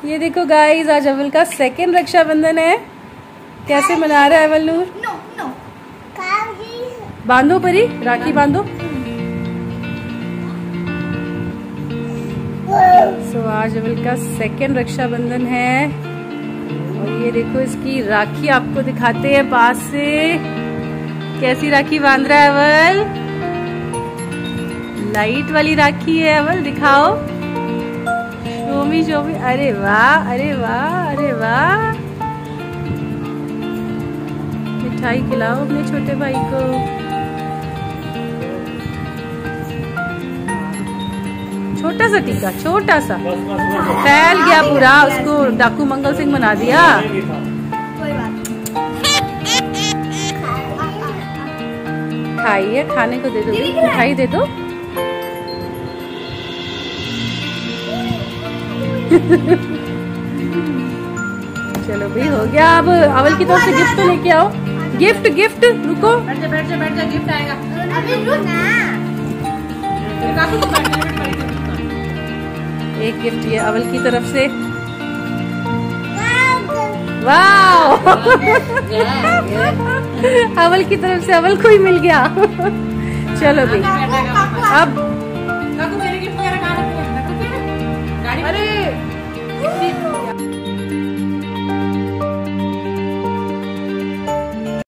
ये देखो गाइस, आज अवल का सेकंड रक्षाबंधन है। कैसे मना रहा है अवल नूर? बांधो परी, राखी बांधो। आज अवल का सेकंड रक्षाबंधन है और ये देखो इसकी राखी आपको दिखाते हैं पास से। कैसी राखी बांध रहा है अवल? लाइट वाली राखी है अवल, दिखाओ। शोमी शोमी, अरे वाह अरे वाह अरे वाह। मिठाई खिलाओ अपने छोटे भाई को। छोटा सा टीका, छोटा सा, फैल गया पूरा, उसको डाकू मंगल सिंह बना दिया। खाइए, खाने को दे दो, मिठाई दे दो। चलो भाई, हो गया। अब अवल की तरफ से गिफ्ट तो लेके आओ। गिफ्ट गिफ्ट, रुको, बैठ जा बैठ जा बैठ जा, गिफ्ट आएगा। एक गिफ्ट ये अवल की तरफ से। वाह अवल की तरफ से अवल को ही मिल गया। चलो भाई, अब अरे